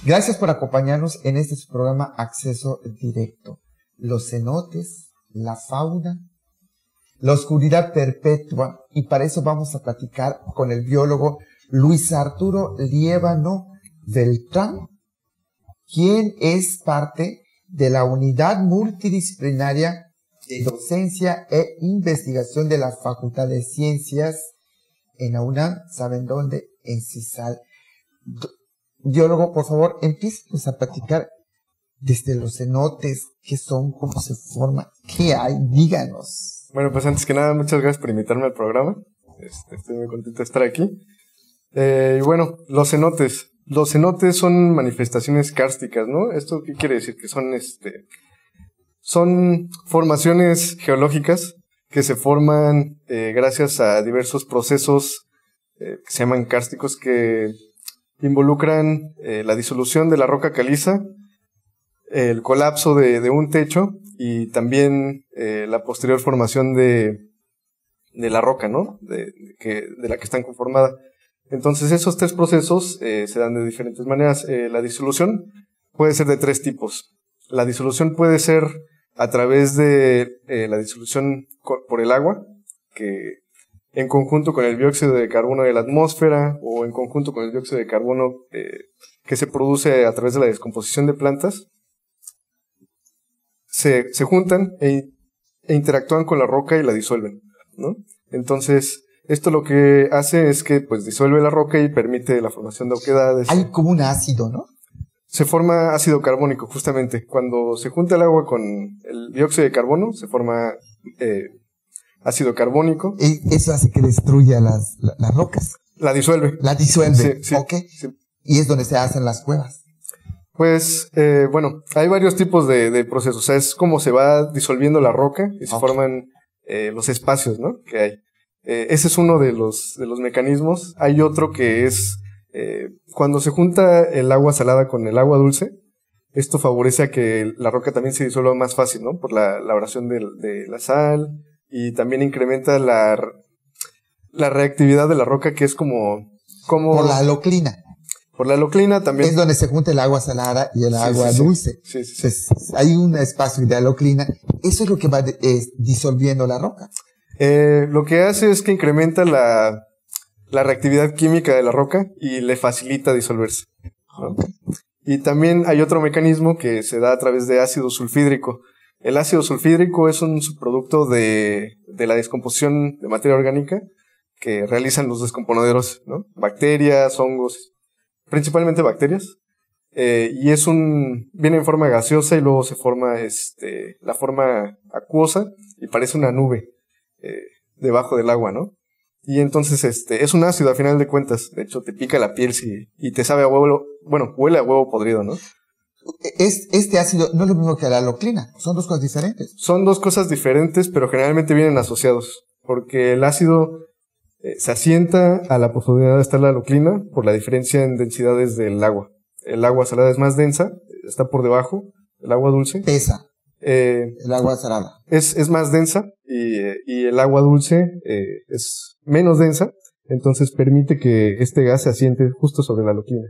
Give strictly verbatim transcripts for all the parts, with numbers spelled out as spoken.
Gracias por acompañarnos en este programa Acceso Directo. Los cenotes, la fauna, la oscuridad perpetua, y para eso vamos a platicar con el biólogo Luis Arturo Liévano Beltrán, quien es parte de la unidad multidisciplinaria de docencia e investigación de la Facultad de Ciencias en la UNAM. ¿Saben dónde? En CISAL. Biólogo, por favor, empieces a platicar desde los cenotes, qué son, cómo se forman, qué hay, díganos. Bueno, pues antes que nada, muchas gracias por invitarme al programa. Este, estoy muy contento de estar aquí. Eh, y bueno, los cenotes. Los cenotes son manifestaciones kársticas, ¿no? ¿Esto qué quiere decir? Que son, este, son formaciones geológicas que se forman eh, gracias a diversos procesos eh, que se llaman kársticos, que involucran eh, la disolución de la roca caliza, el colapso de, de un techo y también eh, la posterior formación de, de la roca, ¿no? De, de, que, de la que están conformada. Entonces esos tres procesos eh, se dan de diferentes maneras. Eh, la disolución puede ser de tres tipos. La disolución puede ser a través de eh, la disolución por el agua, que en conjunto con el dióxido de carbono de la atmósfera o en conjunto con el dióxido de carbono eh, que se produce a través de la descomposición de plantas, se, se juntan e, e interactúan con la roca y la disuelven, ¿no? Entonces, esto lo que hace es que pues disuelve la roca y permite la formación de oquedades. Hay como un ácido, ¿no? Se forma ácido carbónico, justamente. Cuando se junta el agua con el dióxido de carbono, se forma eh, ácido carbónico. Y eso hace que destruya las, la, las rocas. La disuelve. La disuelve, sí, sí, ok. Sí. Y es donde se hacen las cuevas. Pues, eh, bueno, hay varios tipos de, de procesos. O sea, es como se va disolviendo la roca y se okay. forman eh, los espacios, ¿no? Que hay. Eh, ese es uno de los, de los mecanismos. Hay otro que es eh, cuando se junta el agua salada con el agua dulce. Esto favorece a que la roca también se disuelva más fácil, ¿no? Por la, la abrasión de, de la sal, y también incrementa la, la reactividad de la roca, que es como, como... Por la haloclina. Por la haloclina también. Es donde se junta el agua salada y el sí, agua sí, dulce. Sí, sí, sí. Entonces, hay un espacio de haloclina. Eso es lo que va de, eh, disolviendo la roca. Eh, lo que hace es que incrementa la, la reactividad química de la roca y le facilita disolverse, ¿no? Okay. Y también hay otro mecanismo que se da a través de ácido sulfídrico. El ácido sulfídrico es un subproducto de, de la descomposición de materia orgánica que realizan los descomponedores, ¿no? Bacterias, hongos, principalmente bacterias. Eh, y es un, viene en forma gaseosa y luego se forma, este, la forma acuosa y parece una nube, eh, debajo del agua, ¿no? Y entonces, este, es un ácido a final de cuentas. De hecho, te pica la piel si, y te sabe a huevo, bueno, huele a huevo podrido, ¿no? Es, este ácido no es lo mismo que la haloclina, son dos cosas diferentes. Son dos cosas diferentes, pero generalmente vienen asociados, porque el ácido eh, se asienta a la profundidad de estar la haloclina por la diferencia en densidades del agua. El agua salada es más densa, está por debajo, el agua dulce. Pesa. Eh, el agua salada. Es, es más densa y, y el agua dulce eh, es menos densa, entonces permite que este gas se asiente justo sobre la haloclina.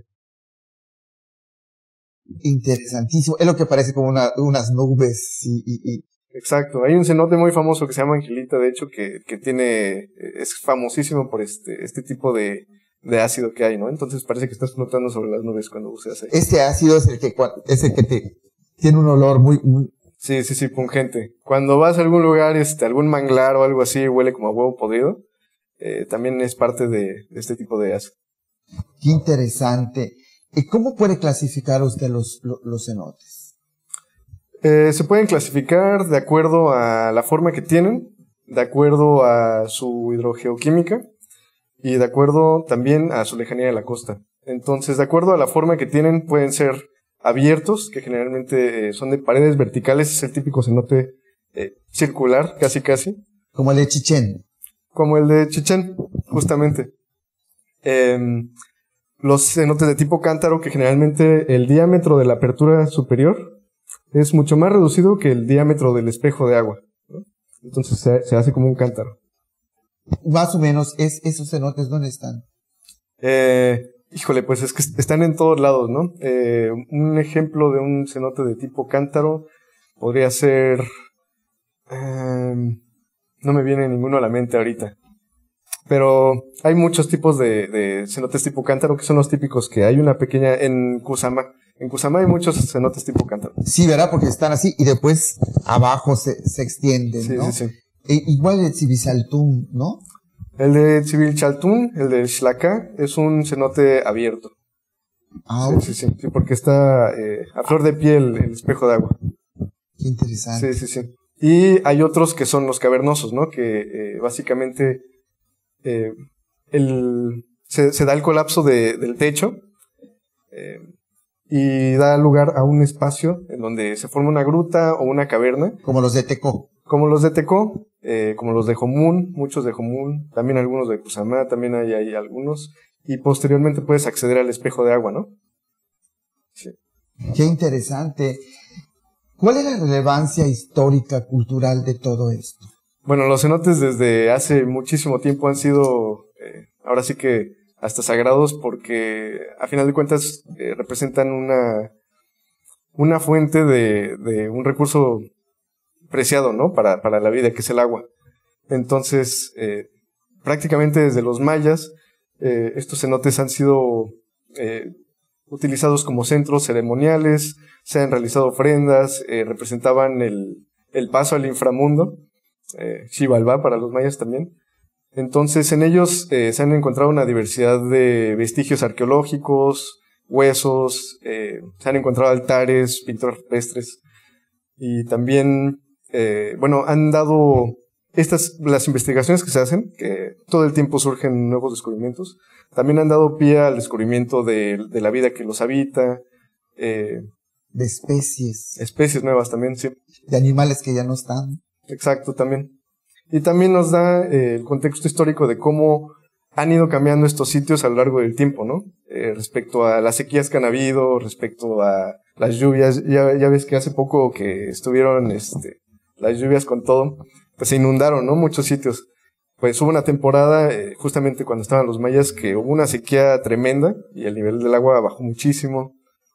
Interesantísimo. Es lo que parece como una, unas nubes y, y, y... Exacto. Hay un cenote muy famoso que se llama Angelita, de hecho, que, que tiene, es famosísimo por este, este tipo de, de ácido que hay, ¿no? Entonces parece que estás flotando sobre las nubes cuando buceas ahí. Este ácido es el que, es el que te, tiene un olor muy, muy... Sí, sí, sí, pungente. Cuando vas a algún lugar, este, algún manglar o algo así, huele como a huevo podrido, eh, también es parte de, de este tipo de ácido. Qué interesante. ¿Y cómo puede clasificar usted los, los, los cenotes? Eh, se pueden clasificar de acuerdo a la forma que tienen, de acuerdo a su hidrogeoquímica y de acuerdo también a su lejanía de la costa. Entonces, de acuerdo a la forma que tienen, pueden ser abiertos, que generalmente eh, son de paredes verticales, es el típico cenote eh, circular, casi casi. Como el de Chichén. Como el de Chichén, justamente. Eh, los cenotes de tipo cántaro, que generalmente el diámetro de la apertura superior es mucho más reducido que el diámetro del espejo de agua, ¿no? Entonces se, se hace como un cántaro. Más o menos, es, ¿esos cenotes dónde están? Eh, Híjole, pues es que están en todos lados, ¿no? Eh, un ejemplo de un cenote de tipo cántaro podría ser... Eh, no me viene ninguno a la mente ahorita. Pero hay muchos tipos de, de cenotes tipo cántaro que son los típicos que hay una pequeña... En Kusama. En Kusama hay muchos cenotes tipo cántaro. Sí, ¿verdad? Porque están así y después abajo se, se extienden, sí, ¿no? Sí, sí, e, igual el Tsibisaltún, ¿no? El de Tsibilchaltún, el de Xlaca, es un cenote abierto. Ah, sí, sí, sí, sí, porque está eh, a flor de piel el espejo de agua. Qué interesante. Sí, sí, sí. Y hay otros que son los cavernosos, ¿no? Que eh, básicamente eh, el, se, se da el colapso de, del techo eh, y da lugar a un espacio en donde se forma una gruta o una caverna. Como los de Tecó. Como los de Tecó, eh, como los de Jomun, muchos de Jomun, también algunos de Kusama, también hay, hay algunos. Y posteriormente puedes acceder al espejo de agua, ¿no? Sí. Qué interesante. ¿Cuál es la relevancia histórica, cultural de todo esto? Bueno, los cenotes desde hace muchísimo tiempo han sido, eh, ahora sí que hasta sagrados, porque a final de cuentas eh, representan una, una fuente de, de un recurso preciado, ¿no? Para, para la vida, que es el agua. Entonces, eh, prácticamente desde los mayas, eh, estos cenotes han sido eh, utilizados como centros ceremoniales, se han realizado ofrendas, eh, representaban el, el paso al inframundo, eh, Xibalbá para los mayas también. Entonces, en ellos eh, se han encontrado una diversidad de vestigios arqueológicos, huesos, eh, se han encontrado altares, pinturas rupestres, y también, eh, bueno, han dado estas, las investigaciones que se hacen, que todo el tiempo surgen nuevos descubrimientos, también han dado pie al descubrimiento de, de la vida que los habita, eh, de especies. Especies nuevas también, sí. De animales que ya no están. Exacto, también. Y también nos da eh, el contexto histórico de cómo han ido cambiando estos sitios a lo largo del tiempo, ¿no? Eh, respecto a las sequías que han habido, respecto a las lluvias. Ya, ya ves que hace poco que estuvieron este, las lluvias con todo, pues se inundaron, ¿no? Muchos sitios. Pues hubo una temporada, eh, justamente cuando estaban los mayas, que hubo una sequía tremenda y el nivel del agua bajó muchísimo.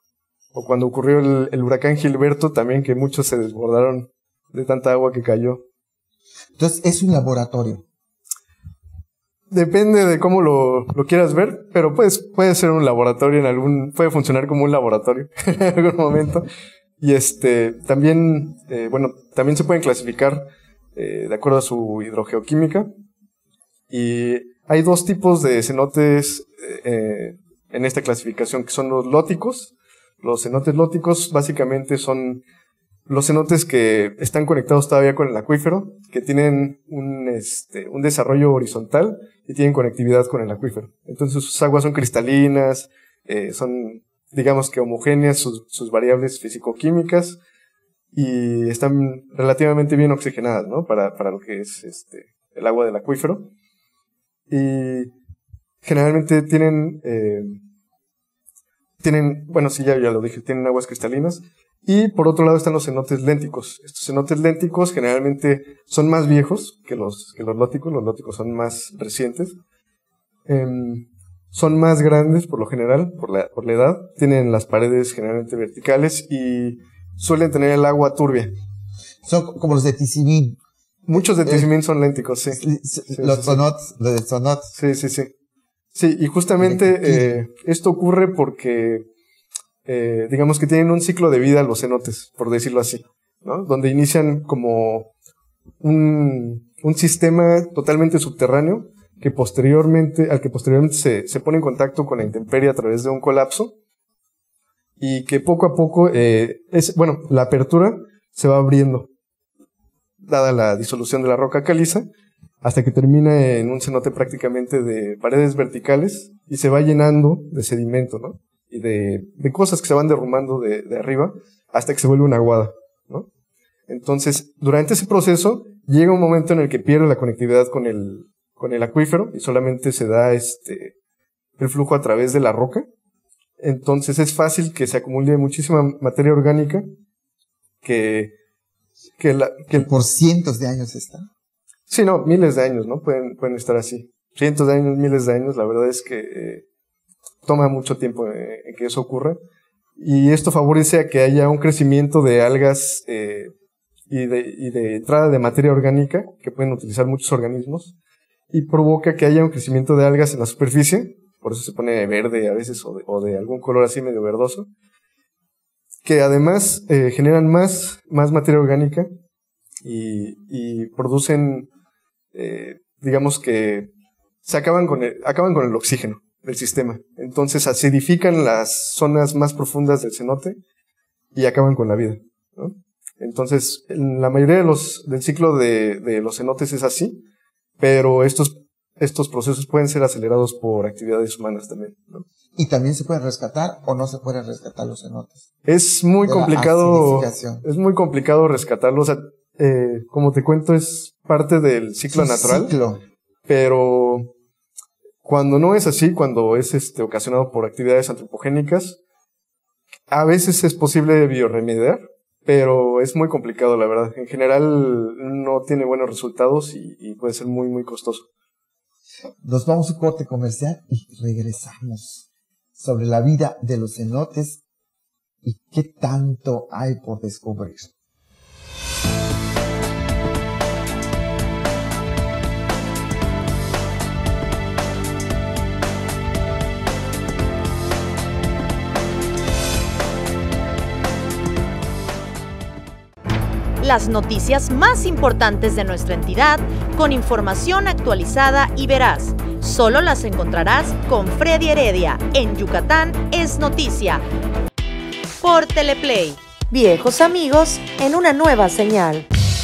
O cuando ocurrió el, el huracán Gilberto también, que muchos se desbordaron de tanta agua que cayó. Entonces, es un laboratorio. Depende de cómo lo, lo quieras ver, pero pues, puede ser un laboratorio en algún, puede funcionar como un laboratorio en algún momento. Y este, también, eh, bueno, también se pueden clasificar eh, de acuerdo a su hidrogeoquímica. Y hay dos tipos de cenotes eh, en esta clasificación, que son los lóticos. Los cenotes lóticos básicamente son los cenotes que están conectados todavía con el acuífero, que tienen un, este, un desarrollo horizontal y tienen conectividad con el acuífero. Entonces sus aguas son cristalinas, eh, son, digamos que homogéneas sus, sus variables físico-químicas y están relativamente bien oxigenadas, ¿no? Para, para lo que es este, el agua del acuífero. Y generalmente tienen... Eh, Tienen, bueno, sí, ya, ya lo dije, tienen aguas cristalinas. Y por otro lado están los cenotes lénticos. Estos cenotes lénticos generalmente son más viejos que los, que los lóticos. Los lóticos son más recientes. Eh, son más grandes por lo general, por la, por la edad. Tienen las paredes generalmente verticales y suelen tener el agua turbia. Son como los de Tizimín. Muchos de Tizimín eh, son lénticos, sí. sí, sí los sí, sonots, sí. Los de sonot. Sí, sí, sí. Sí, y justamente eh, esto ocurre porque, eh, digamos que tienen un ciclo de vida los cenotes, por decirlo así, ¿no? Donde inician como un, un sistema totalmente subterráneo que posteriormente, al que posteriormente se, se pone en contacto con la intemperie a través de un colapso y que poco a poco, eh, es, bueno, la apertura se va abriendo, dada la disolución de la roca caliza, hasta que termina en un cenote prácticamente de paredes verticales y se va llenando de sedimento, ¿no? Y de, de cosas que se van derrumbando de, de arriba hasta que se vuelve una aguada, ¿no? Entonces, durante ese proceso llega un momento en el que pierde la conectividad con el, con el acuífero y solamente se da este, el flujo a través de la roca. Entonces es fácil que se acumule muchísima materia orgánica que, que, la, que por cientos de años está. Sí, no, miles de años, ¿no? Pueden, pueden estar así. Cientos de años, miles de años, la verdad es que eh, toma mucho tiempo eh, en que eso ocurra. Y esto favorece a que haya un crecimiento de algas eh, y, de, y de entrada de materia orgánica que pueden utilizar muchos organismos, y provoca que haya un crecimiento de algas en la superficie, por eso se pone verde a veces o de, o de algún color así medio verdoso, que además eh, generan más, más materia orgánica y, y producen, eh, digamos que se acaban con el, acaban con el oxígeno del sistema. Entonces acidifican las zonas más profundas del cenote y acaban con la vida, ¿no? Entonces, en la mayoría de los, del ciclo de, de los cenotes es así, pero estos, estos procesos pueden ser acelerados por actividades humanas también, ¿no? ¿Y también se pueden rescatar o no se pueden rescatar los cenotes? Es muy complicado, es muy complicado rescatarlos. O sea, eh, como te cuento, es parte del ciclo sí, natural, ciclo. Pero cuando no es así, cuando es este ocasionado por actividades antropogénicas, a veces es posible bioremediar, pero es muy complicado, la verdad. En general no tiene buenos resultados y, y puede ser muy, muy costoso. Nos vamos a un corte comercial y regresamos sobre la vida de los cenotes y qué tanto hay por descubrir. Las noticias más importantes de nuestra entidad con información actualizada y veraz. Solo las encontrarás con Freddy Heredia en Yucatán es Noticia. Por Teleplay. Viejos amigos en una nueva señal.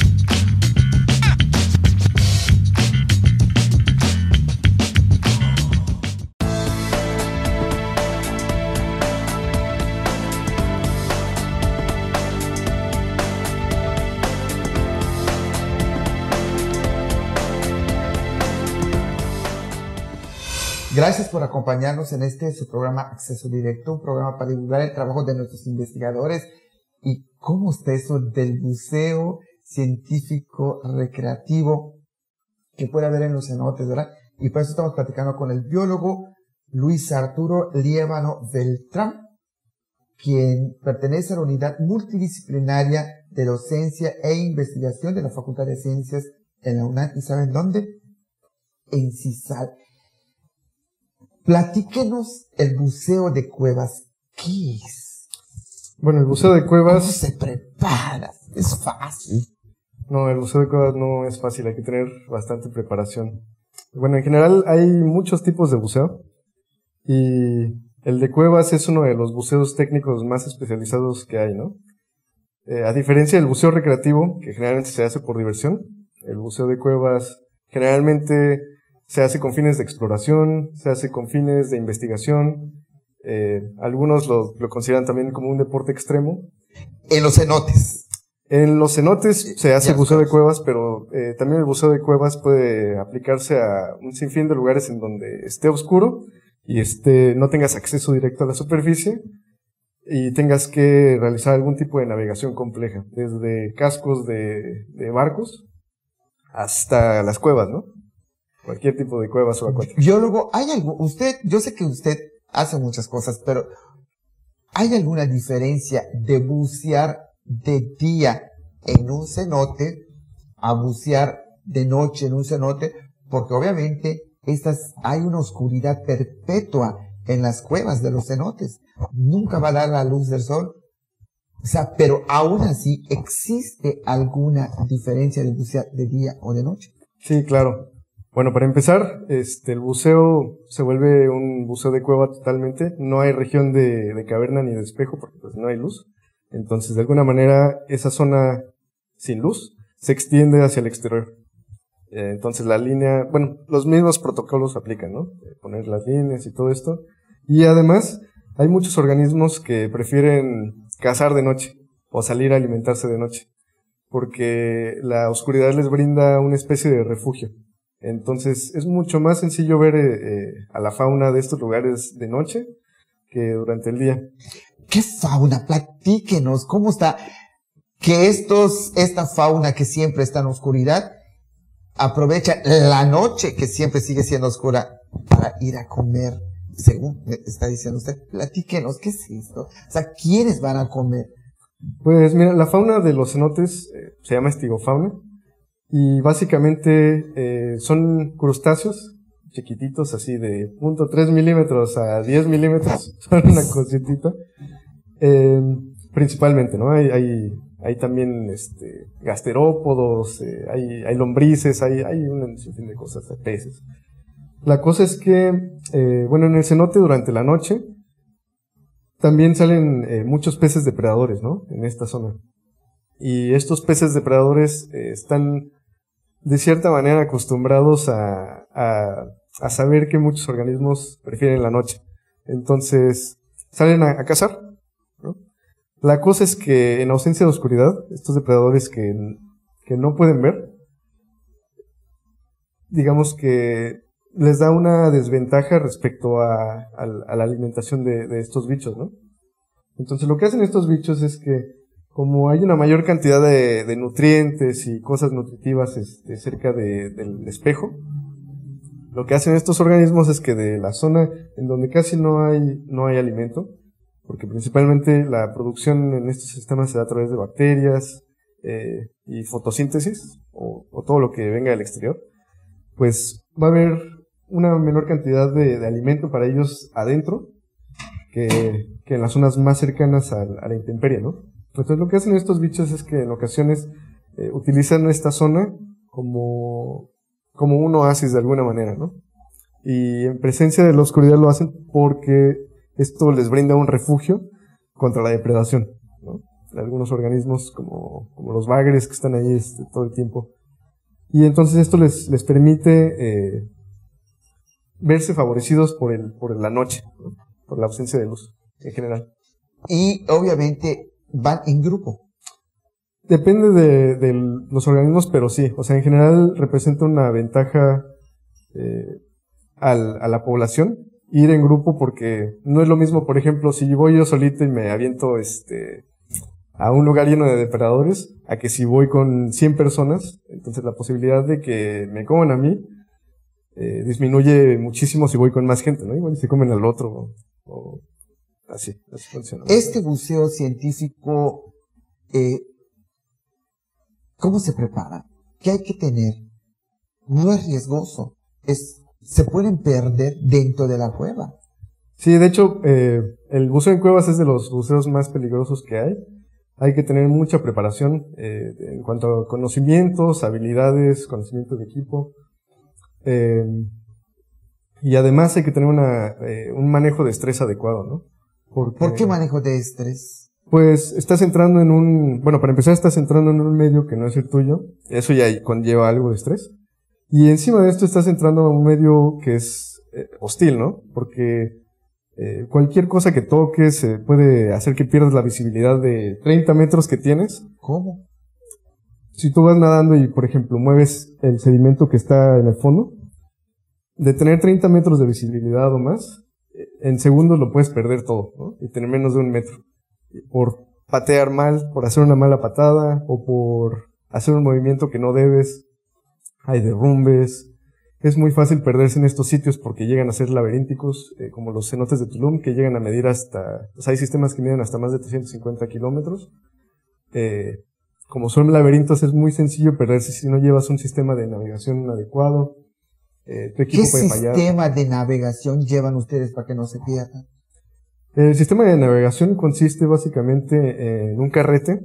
Gracias por acompañarnos en este su programa Acceso Directo, un programa para divulgar el trabajo de nuestros investigadores y cómo está eso del buceo científico recreativo que puede haber en los cenotes, ¿verdad? Y por eso estamos platicando con el biólogo Luis Arturo Liévano Beltrán, quien pertenece a la unidad multidisciplinaria de docencia e investigación de la Facultad de Ciencias en la UNAM. ¿Y saben dónde? En CISAL. Platíquenos el buceo de cuevas. ¿Qué es? Bueno, el buceo de cuevas... ¿Cómo se prepara? ¿Es fácil? No, el buceo de cuevas no es fácil, hay que tener bastante preparación. Bueno, en general hay muchos tipos de buceo y el de cuevas es uno de los buceos técnicos más especializados que hay, ¿no? Eh, a diferencia del buceo recreativo, que generalmente se hace por diversión, el buceo de cuevas generalmente se hace con fines de exploración, se hace con fines de investigación, eh, algunos lo, lo consideran también como un deporte extremo. En los cenotes. En los cenotes se hace buceo de cuevas, pero eh, también el buceo de cuevas puede aplicarse a un sinfín de lugares en donde esté oscuro y esté, no tengas acceso directo a la superficie y tengas que realizar algún tipo de navegación compleja, desde cascos de, de barcos hasta las cuevas, ¿no? Cualquier tipo de cuevas o acuáticas. Biólogo, ¿hay algo? Usted, yo sé que usted hace muchas cosas, pero ¿hay alguna diferencia de bucear de día en un cenote a bucear de noche en un cenote? Porque obviamente estas, hay una oscuridad perpetua en las cuevas de los cenotes. Nunca va a dar la luz del sol. O sea, pero aún así, ¿existe alguna diferencia de bucear de día o de noche? Sí, claro. Bueno, para empezar, este, el buceo se vuelve un buceo de cueva totalmente. No hay región de, de caverna ni de espejo porque pues no hay luz. Entonces, de alguna manera, esa zona sin luz se extiende hacia el exterior. Eh, entonces, la línea, bueno, los mismos protocolos aplican, ¿no? Eh, poner las líneas y todo esto. Y además, hay muchos organismos que prefieren cazar de noche o salir a alimentarse de noche, porque la oscuridad les brinda una especie de refugio. Entonces, es mucho más sencillo ver eh, a la fauna de estos lugares de noche que durante el día. ¿Qué fauna? Platíquenos, ¿cómo está? Que estos, esta fauna que siempre está en oscuridad, aprovecha la noche que siempre sigue siendo oscura para ir a comer según está diciendo usted, platíquenos, ¿qué es esto? O sea, ¿quiénes van a comer? Pues mira, la fauna de los cenotes eh, se llama estigofauna y básicamente eh, son crustáceos chiquititos, así de punto tres milímetros a diez milímetros, son una cositita. Eh, principalmente, ¿no? Hay, hay, hay también este, gasterópodos, eh, hay, hay lombrices, hay, hay un sinfín de cosas, de peces. La cosa es que, eh, bueno, en el cenote durante la noche también salen eh, muchos peces depredadores, ¿no? En esta zona. Y estos peces depredadores eh, están de cierta manera acostumbrados a, a, a saber que muchos organismos prefieren la noche. Entonces, salen a, a cazar, ¿no? La cosa es que en ausencia de oscuridad, estos depredadores que, que no pueden ver, digamos que les da una desventaja respecto a, a, a la alimentación de, de estos bichos, ¿no? Entonces lo que hacen estos bichos es que, como hay una mayor cantidad de, de nutrientes y cosas nutritivas este, cerca de, del espejo, lo que hacen estos organismos es que de la zona en donde casi no hay, no hay alimento, porque principalmente la producción en estos sistemas se da a través de bacterias eh, y fotosíntesis, o, o todo lo que venga del exterior, pues va a haber una menor cantidad de, de alimento para ellos adentro que, que en las zonas más cercanas a, a la intemperie, ¿no? Entonces lo que hacen estos bichos es que en ocasiones eh, utilizan esta zona como, como un oasis de alguna manera, ¿no? Y en presencia de la oscuridad lo hacen porque esto les brinda un refugio contra la depredación, ¿no? De algunos organismos como, como los bagres que están ahí este, todo el tiempo. Y entonces esto les, les permite eh, verse favorecidos por el, por la noche, ¿no? Por la ausencia de luz en general. Y obviamente van en grupo. Depende de, de los organismos, pero sí, o sea, en general representa una ventaja eh, al, a la población ir en grupo, porque no es lo mismo, por ejemplo, si voy yo solito y me aviento este a un lugar lleno de depredadores, a que si voy con cien personas, entonces la posibilidad de que me coman a mí eh, disminuye muchísimo si voy con más gente, ¿no? Igual se comen al otro, o, o así, así funciona. Este buceo científico, eh, ¿cómo se prepara? ¿Qué hay que tener? No es riesgoso, es, se pueden perder dentro de la cueva. Sí, de hecho, eh, el buceo en cuevas es de los buceos más peligrosos que hay. Hay que tener mucha preparación eh, en cuanto a conocimientos, habilidades, conocimientos de equipo. Eh, y además hay que tener una, eh, un manejo de estrés adecuado, ¿no? Porque, ¿Por qué manejo de estrés? Pues estás entrando en un... Bueno, para empezar estás entrando en un medio que no es el tuyo. Eso ya conlleva algo de estrés. Y encima de esto estás entrando a un medio que es eh, hostil, ¿no? Porque eh, cualquier cosa que toques eh, puede hacer que pierdas la visibilidad de treinta metros que tienes. ¿Cómo? Si tú vas nadando y, por ejemplo, mueves el sedimento que está en el fondo, de tener treinta metros de visibilidad o más, en segundos lo puedes perder todo, ¿no? Y tener menos de un metro. Por patear mal, por hacer una mala patada, o por hacer un movimiento que no debes. Hay derrumbes. Es muy fácil perderse en estos sitios porque llegan a ser laberínticos, eh, como los cenotes de Tulum, que llegan a medir hasta... O sea, hay sistemas que miden hasta más de trescientos cincuenta kilómetros. Eh... Como son laberintos, es muy sencillo perderse si no llevas un sistema de navegación adecuado. Eh, tu equipo ¿Qué puede fallar. sistema de navegación llevan ustedes para que no se pierdan? El sistema de navegación consiste básicamente en un carrete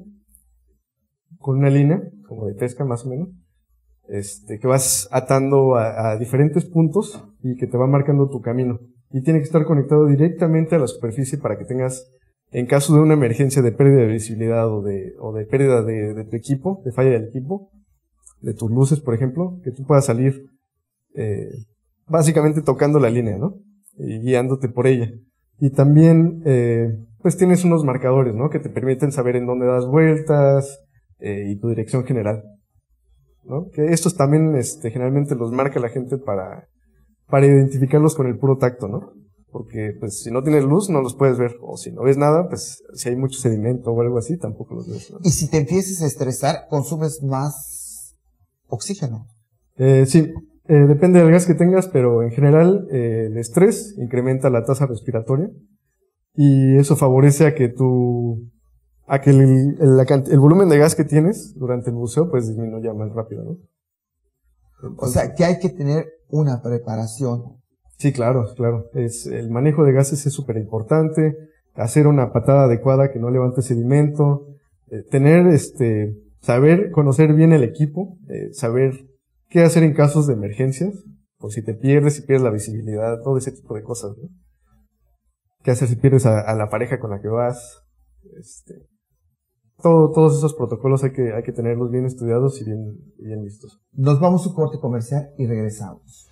con una línea, como de pesca más o menos, este, que vas atando a, a diferentes puntos y que te va marcando tu camino. Y tiene que estar conectado directamente a la superficie para que tengas, en caso de una emergencia de pérdida de visibilidad o de, o de pérdida de, de tu equipo, de falla del equipo, de tus luces, por ejemplo, que tú puedas salir eh, básicamente tocando la línea, ¿no? Y guiándote por ella. Y también, eh, pues tienes unos marcadores, ¿no? Que te permiten saber en dónde das vueltas eh, y tu dirección general, ¿no? Que estos también, este, generalmente los marca la gente para, para identificarlos con el puro tacto, ¿no? Porque, pues, si no tienes luz, no los puedes ver. O si no ves nada, pues, si hay mucho sedimento o algo así, tampoco los ves, ¿no? Y si te empiezas a estresar, consumes más oxígeno. Eh, sí. Eh, depende del gas que tengas, pero en general eh, el estrés incrementa la tasa respiratoria y eso favorece a que tu, a que el, el, la, el volumen de gas que tienes durante el buceo pues disminuya más rápido, ¿no? Entonces, o sea, que hay que tener una preparación. Sí, claro, claro. Es, el manejo de gases es súper importante. Hacer una patada adecuada que no levante sedimento. Eh, tener, este, saber, conocer bien el equipo. Eh, saber qué hacer en casos de emergencias. Por si te pierdes, si pierdes la visibilidad, todo ese tipo de cosas, ¿no? ¿Qué hacer si pierdes a, a la pareja con la que vas? Este, todo, todos esos protocolos hay que, hay que tenerlos bien estudiados y bien, bien listos. Nos vamos a un corte comercial y regresamos.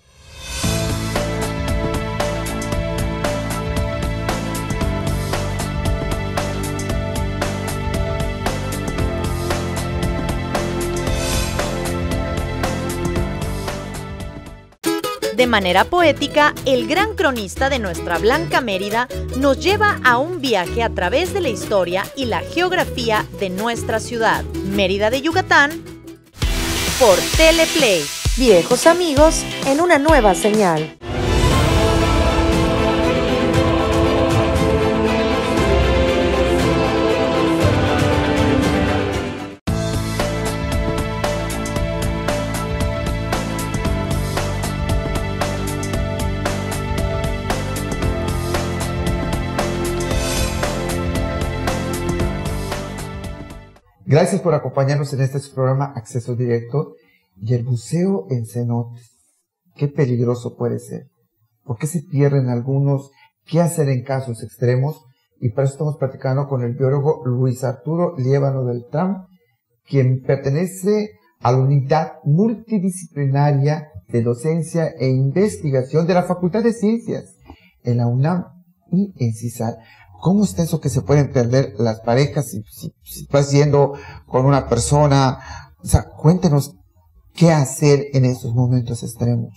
De manera poética, el gran cronista de nuestra Blanca Mérida nos lleva a un viaje a través de la historia y la geografía de nuestra ciudad, Mérida de Yucatán, por Teleplay. Viejos amigos en una nueva señal. Gracias por acompañarnos en este programa Acceso Directo. Y el buceo en cenotes, qué peligroso puede ser. ¿Por qué se pierden algunos? ¿Qué hacer en casos extremos? Y para eso estamos platicando con el biólogo Luis Arturo Liévano Beltrán, quien pertenece a la unidad multidisciplinaria de docencia e investigación de la Facultad de Ciencias en la UNAM y en CISAL. ¿Cómo está eso que se pueden perder las parejas si, si, si estás yendo con una persona? O sea, cuéntenos qué hacer en esos momentos extremos.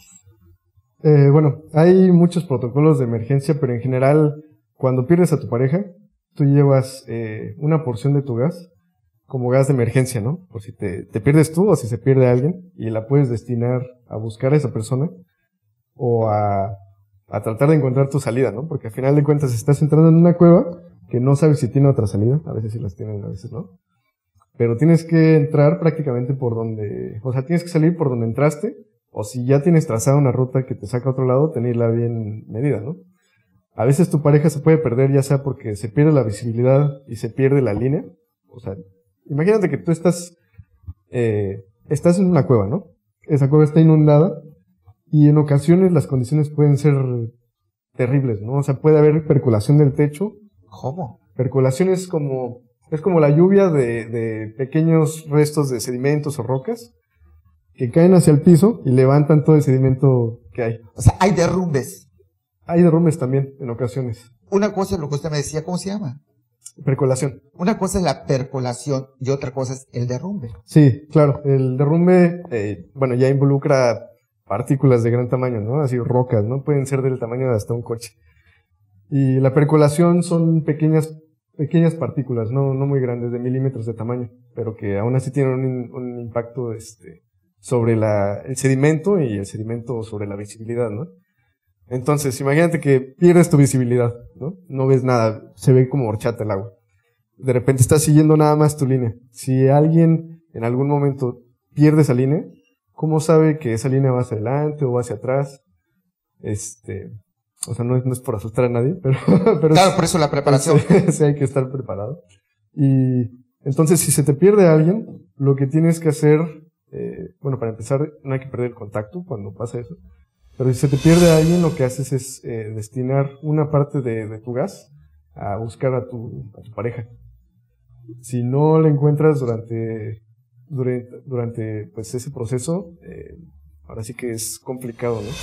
Eh, bueno, hay muchos protocolos de emergencia, pero en general, cuando pierdes a tu pareja, tú llevas eh, una porción de tu gas como gas de emergencia, ¿no? Por si te, te pierdes tú o si se pierde alguien, y la puedes destinar a buscar a esa persona o a, a tratar de encontrar tu salida, ¿no? Porque al final de cuentas estás entrando en una cueva que no sabes si tiene otra salida, a veces sí las tienen, a veces no. Pero tienes que entrar prácticamente por donde, o sea, tienes que salir por donde entraste, o si ya tienes trazada una ruta que te saca a otro lado, tenerla bien medida, ¿no? A veces tu pareja se puede perder ya sea porque se pierde la visibilidad y se pierde la línea. O sea, imagínate que tú estás, eh, estás en una cueva, ¿no? Esa cueva está inundada y en ocasiones las condiciones pueden ser terribles, ¿no? O sea, puede haber percolación del techo. ¿Cómo? Percolación es como... Es como la lluvia de, de pequeños restos de sedimentos o rocas que caen hacia el piso y levantan todo el sedimento que hay. O sea, hay derrumbes. Hay derrumbes también, en ocasiones. Una cosa es lo que usted me decía, ¿cómo se llama? Percolación. Una cosa es la percolación y otra cosa es el derrumbe. Sí, claro. El derrumbe, eh, bueno, ya involucra partículas de gran tamaño, ¿no? Así rocas, ¿no? Pueden ser del tamaño de hasta un coche. Y la percolación son pequeñas pequeñas partículas, no, no muy grandes, de milímetros de tamaño, pero que aún así tienen un, un impacto este, sobre la, el sedimento y el sedimento sobre la visibilidad, ¿no? Entonces, imagínate que pierdes tu visibilidad, ¿no? No ves nada, se ve como horchata el agua. De repente estás siguiendo nada más tu línea. Si alguien en algún momento pierde esa línea, ¿cómo sabe que esa línea va hacia adelante o va hacia atrás? Este... O sea, no es, no es por asustar a nadie, pero... pero claro, es, por eso la preparación. Sí, sí, hay que estar preparado. Y entonces, si se te pierde a alguien, lo que tienes que hacer... Eh, bueno, para empezar, no hay que perder el contacto cuando pasa eso. Pero si se te pierde a alguien, lo que haces es eh, destinar una parte de, de tu gas a buscar a tu, a tu pareja. Si no la encuentras durante, durante, durante pues, ese proceso, eh, ahora sí que es complicado, ¿no?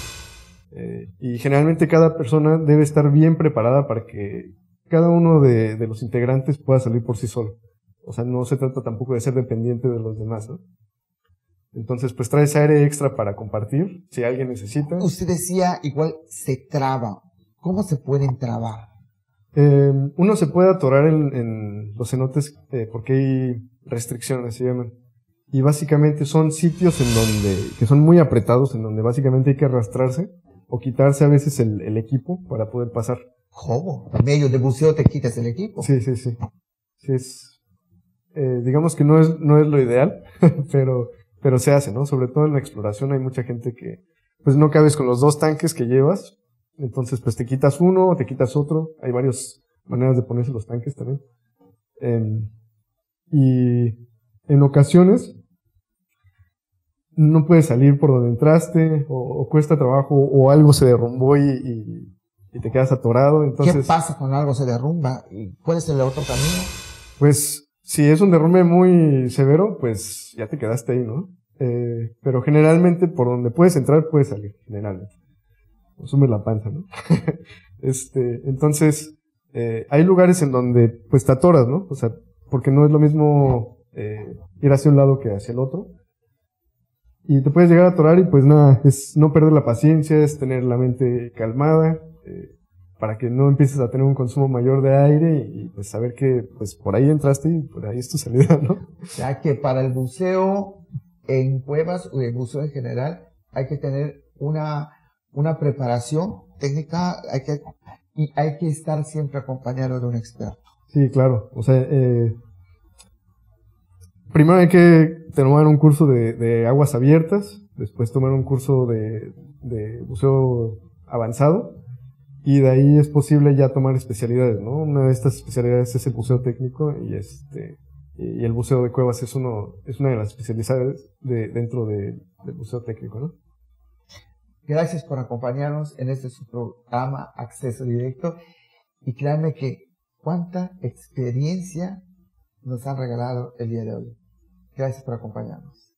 Eh, y generalmente cada persona debe estar bien preparada para que cada uno de, de los integrantes pueda salir por sí solo. O sea, no se trata tampoco de ser dependiente de los demás, ¿no? Entonces, pues traes aire extra para compartir, si alguien necesita. Usted decía, igual se traba. ¿Cómo se pueden trabar? Eh, uno se puede atorar en, en los cenotes eh, porque hay restricciones, se llaman. y básicamente son sitios en donde, que son muy apretados, en donde básicamente hay que arrastrarse o quitarse a veces el, el equipo para poder pasar. ¿Cómo? En medio de buceo te quitas el equipo. Sí, sí, sí. Sí es, eh, digamos que no es, no es lo ideal, pero, pero se hace, ¿no? Sobre todo en la exploración hay mucha gente que, pues no cabes con los dos tanques que llevas, entonces pues te quitas uno o te quitas otro. Hay varias maneras de ponerse los tanques también. Eh, y en ocasiones no puedes salir por donde entraste, o, o cuesta trabajo, o algo se derrumbó y, y, y te quedas atorado. Entonces, ¿qué pasa cuando algo se derrumba? ¿Puede ser el otro camino? Pues, si es un derrumbe muy severo, pues ya te quedaste ahí, ¿no? Eh, pero generalmente por donde puedes entrar, puedes salir, generalmente. Sumes la panza, ¿no? este, entonces, eh, hay lugares en donde, pues te atoras, ¿no? O sea, porque no es lo mismo, eh, ir hacia un lado que hacia el otro. Y te puedes llegar a atorar y pues nada, es no perder la paciencia, es tener la mente calmada, eh, para que no empieces a tener un consumo mayor de aire y, y pues saber que pues por ahí entraste y por ahí es tu salida, ¿no? O sea que para el buceo en cuevas o el buceo en general hay que tener una, una preparación técnica, hay que, y hay que estar siempre acompañado de un experto. Sí, claro, o sea, eh, primero hay que tomar un curso de, de aguas abiertas, después tomar un curso de, de buceo avanzado, y de ahí es posible ya tomar especialidades, ¿no? Una de estas especialidades es el buceo técnico, y este y el buceo de cuevas es uno es una de las especialidades de, dentro de, del buceo técnico, ¿no? Gracias por acompañarnos en este su programa Acceso Directo, y créanme que cuánta experiencia nos han regalado el día de hoy. Gracias por acompañarnos.